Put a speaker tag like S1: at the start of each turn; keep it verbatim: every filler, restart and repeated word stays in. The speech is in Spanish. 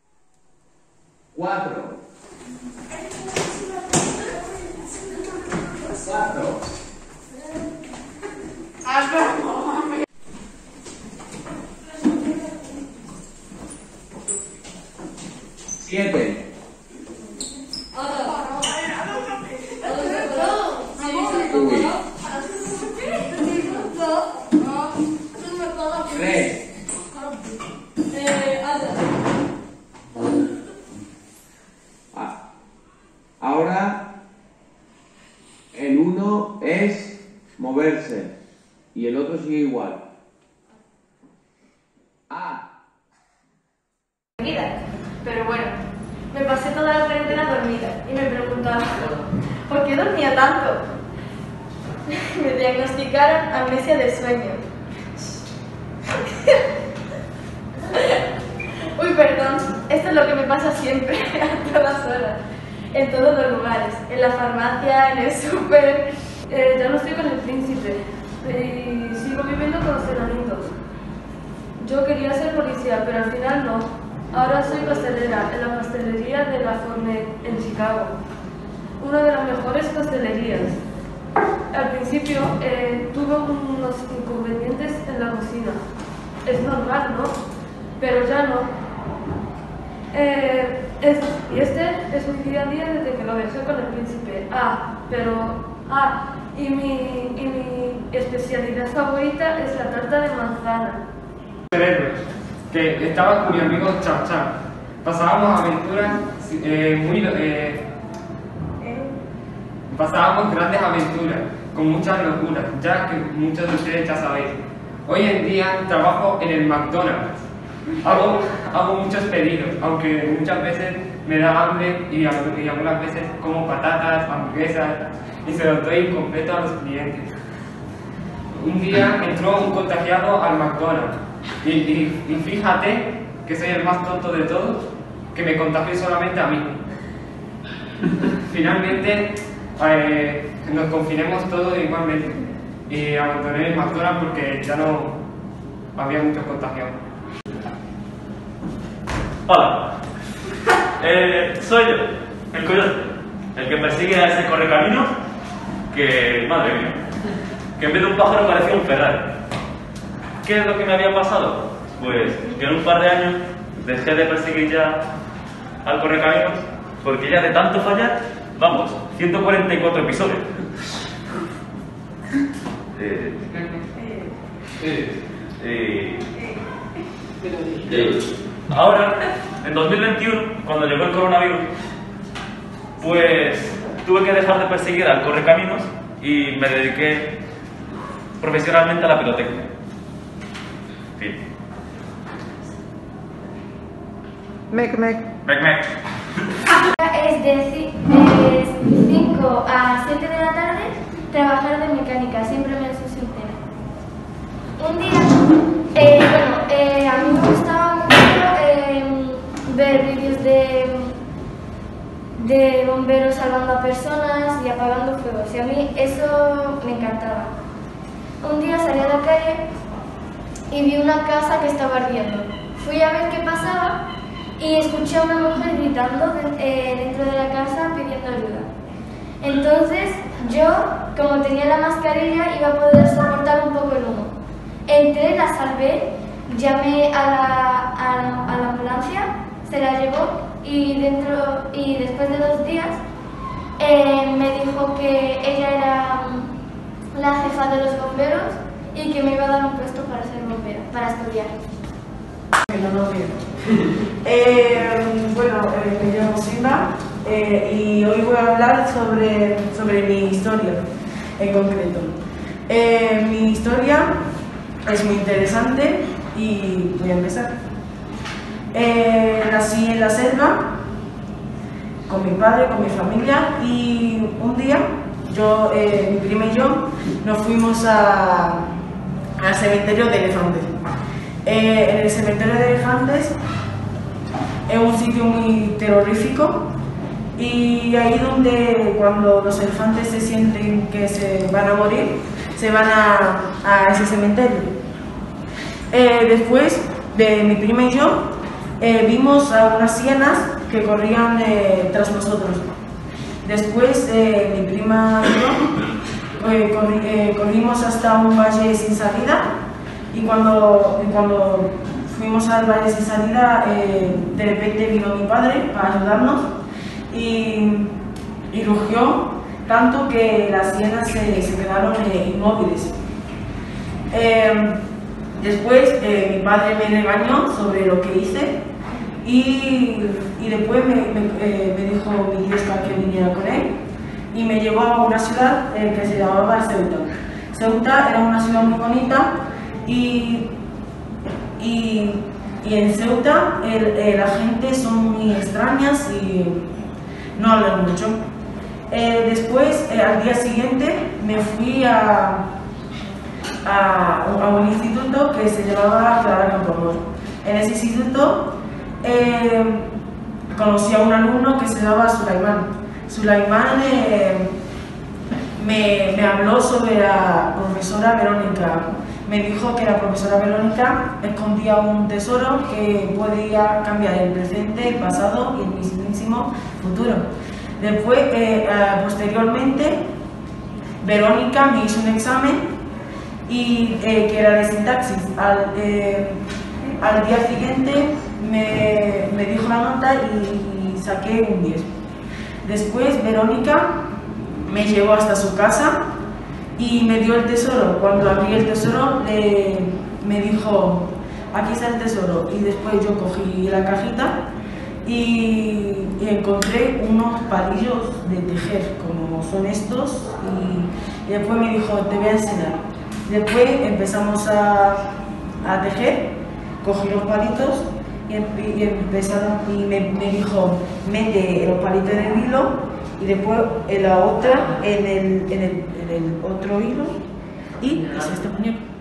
S1: Cuatro. Cuatro. Siete. Uy. Tres. Ah. Ahora el uno es moverse y el otro sigue igual. A.
S2: Pero bueno, me pasé toda la cuarentena dormida y me preguntaba ¿por qué dormía tanto? Me diagnosticaron amnesia de sueño. Uy, perdón, esto es lo que me pasa siempre, a todas horas, en todos los lugares, en la farmacia, en el súper. Eh, ya no estoy con el príncipe y sigo viviendo con los enanitos. Yo quería ser policía, pero al final no. Ahora soy pastelera en la pastelería de La Fournet en Chicago, una de las mejores pastelerías. Al principio eh, tuve unos inconvenientes en la cocina. Es normal, ¿no? Pero ya no. Eh, es, y este es mi día a día desde que lo dejé con el príncipe. Ah, pero... Ah, y mi, y mi especialidad favorita es la tarta de manzana.
S3: Que estaba con mi amigo Cham Cham. Pasábamos aventuras eh, muy... Eh, pasábamos grandes aventuras, con muchas locuras, ya que muchos de ustedes ya sabéis. Hoy en día trabajo en el McDonald's. Hago, hago muchos pedidos, aunque muchas veces me da hambre y, y algunas veces como patatas, hamburguesas y se los doy incompleto a los clientes. Un día entró un contagiado al McDonald's. Y, y, y fíjate que soy el más tonto de todos, que me contagié solamente a mí. Finalmente eh, nos confinemos todos igualmente y abandoné el McDonald's porque ya no había muchos contagiados.
S4: Hola, eh, soy yo, el coyote, el que persigue a ese correcaminos que, madre mía, que en vez de un pájaro parecía un Ferrari. ¿Qué es lo que me había pasado? Pues que en un par de años dejé de perseguir ya al correcaminos porque ya de tanto fallar, vamos, ciento cuarenta y cuatro episodios. eh, eh, eh, eh, ahora, en dos mil veintiuno, cuando llegó el coronavirus, pues tuve que dejar de perseguir al correcaminos y me dediqué profesionalmente a la pirotecnia. Fin.
S5: Mec, mec.
S4: Mec, mec.
S6: Es de cinco a siete de la tarde trabajar de mecánica, siempre me soy sincera. Un día, eh, bueno, eh, a mí me gustaba mucho eh, ver vídeos de, de bomberos salvando a personas y apagando fuegos, y a mí eso me encantaba. Un día salí a la calle y vi una casa que estaba ardiendo. Fui a ver qué pasaba y escuché a una mujer gritando de, eh, dentro de la casa pidiendo ayuda. Entonces yo, como tenía la mascarilla, iba a poder soportar un poco el humo. Entré, la salvé, llamé a la, a la, a la ambulancia, se la llevó y, dentro, y después de dos días eh, me dijo que ella era la jefa de los bomberos y que me iba a dar un puesto para ser bombera, para estudiar.
S5: No, no, bien. eh, bueno, eh, me llamo Simba eh, y hoy voy a hablar sobre, sobre mi historia en concreto. Eh, mi historia es muy interesante y voy a empezar. Eh, nací en la selva con mi padre, con mi familia, y un día yo, eh, mi prima y yo nos fuimos a, al cementerio de elefantes. Eh, en el cementerio de elefantes es un sitio muy terrorífico y ahí donde cuando los elefantes se sienten que se van a morir, se van a, a ese cementerio. Eh, después de mi prima y yo eh, vimos a unas hienas que corrían eh, tras nosotros. Después eh, mi prima y yo eh, corri eh, corrimos hasta un valle sin salida y cuando, y cuando fuimos al valle sin salida eh, de repente vino mi padre para ayudarnos y, y rugió tanto que las hienas se, se quedaron eh, inmóviles. Eh, después eh, mi padre me regañó sobre lo que hice y, y después me, me, eh, me dijo mi Diosca que viniera con él y me llevó a una ciudad eh, que se llamaba Ceuta. Ceuta era una ciudad muy bonita y, y, y en Ceuta el, eh, la gente son muy extrañas y no hablan mucho. Eh, después, eh, al día siguiente, me fui a, a, a un instituto que se llamaba Clara Campoamor. En ese instituto eh, conocí a un alumno que se llamaba Sulaimán. Sulaimán eh, me, me habló sobre la profesora Verónica. Me dijo que la profesora Verónica escondía un tesoro que podía cambiar el presente, el pasado y el mismísimo futuro. Después, eh, uh, posteriormente, Verónica me hizo un examen y, eh, que era de sintaxis. Al, eh, al día siguiente me, me dijo la nota y, y saqué un diez. Después, Verónica me llevó hasta su casa y me dio el tesoro. Cuando abrí el tesoro, eh, me dijo, aquí está el tesoro. Y después yo cogí la cajita y, y encontré unos palillos de tejer, como son estos, y, y después me dijo, te voy a enseñar. Después empezamos a, a tejer, cogí los palitos y, y, empezaron, y me, me dijo, mete los palitos en el hilo y después en la otra, en el, en el, en el otro hilo, y hice este muñeco.